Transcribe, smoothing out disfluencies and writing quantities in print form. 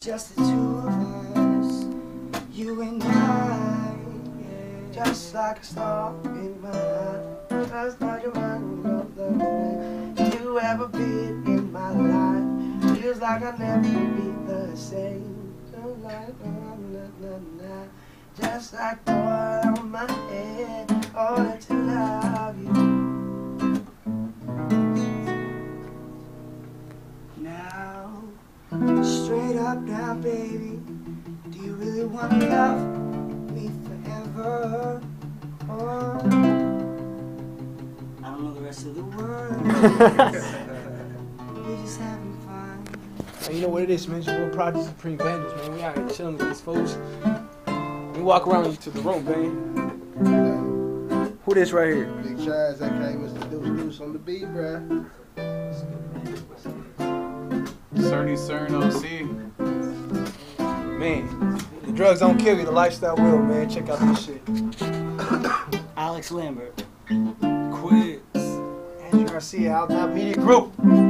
just the two of us, you and I, yeah. Just like a star in my eye, just like a man of the man. You ever been in my life, feels like I'll never be the same. Just like oil on my head, all to love you. Now, straight up now, baby, do you really want to love me forever? Or I don't know the rest of the words. We're just having fun. Hey, you know what it is, man? It's your Project Supreme Vandals, man. We out here chilling with these folks. We walk around to the room, man. Who this right here? Big Chaz, that came Mr. Deuce on the beat, bruh. Cerny Cern OC. Man, the drugs don't kill you, the lifestyle will, man. Check out this shit. Alex Lambert. Quiz. Andrew Garcia, Out Now Media Group.